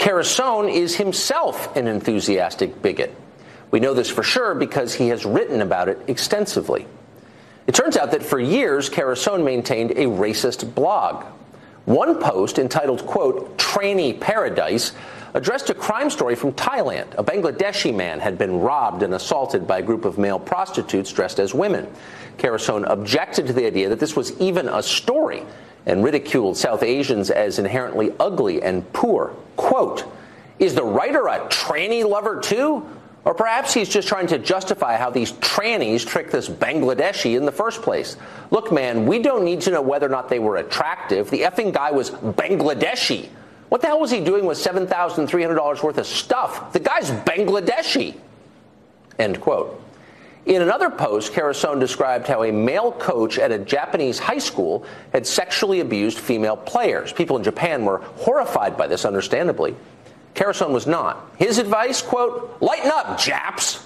Carusone is himself an enthusiastic bigot. We know this for sure because he has written about it extensively. It turns out that for years, Carusone maintained a racist blog. One post entitled, quote, "Tranny Paradise," addressed a crime story from Thailand. A Bangladeshi man had been robbed and assaulted by a group of male prostitutes dressed as women. Carusone objected to the idea that this was even a story and ridiculed South Asians as inherently ugly and poor. Quote, "Is the writer a tranny lover too? Or perhaps he's just trying to justify how these trannies tricked this Bangladeshi in the first place. Look, man, we don't need to know whether or not they were attractive. The effing guy was Bangladeshi. What the hell was he doing with $7,300 worth of stuff? The guy's Bangladeshi." End quote. In another post, Carusone described how a male coach at a Japanese high school had sexually abused female players. People in Japan were horrified by this, understandably. Carusone was not. His advice, quote, "Lighten up, Japs."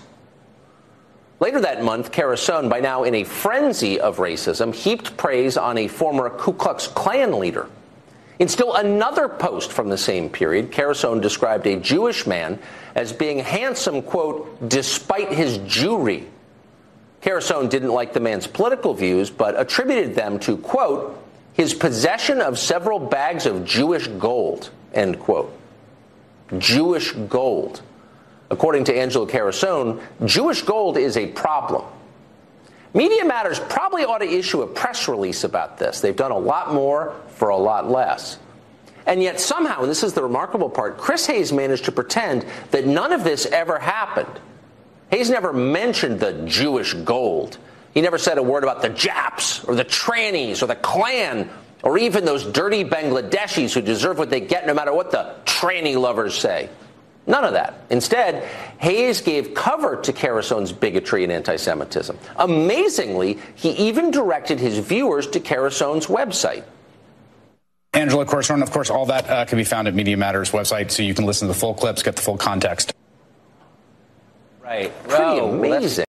Later that month, Carusone, by now in a frenzy of racism, heaped praise on a former Ku Klux Klan leader. In still another post from the same period, Carusone described a Jewish man as being handsome, quote, "despite his Jewry." Carusone didn't like the man's political views, but attributed them to, quote, "his possession of several bags of Jewish gold," end quote. Jewish gold. According to Angela Carusone, Jewish gold is a problem. Media Matters probably ought to issue a press release about this. They've done a lot more for a lot less. And yet somehow, and this is the remarkable part, Chris Hayes managed to pretend that none of this ever happened. Hayes never mentioned the Jewish gold. He never said a word about the Japs or the trannies or the Klan or even those dirty Bangladeshis who deserve what they get no matter what the tranny lovers say. None of that. Instead, Hayes gave cover to Carusone's bigotry and anti-Semitism. Amazingly, he even directed his viewers to Carusone's website. Angela Carusone, of course, all that can be found at Media Matters website, so you can listen to the full clips, get the full context. Right. Pretty amazing.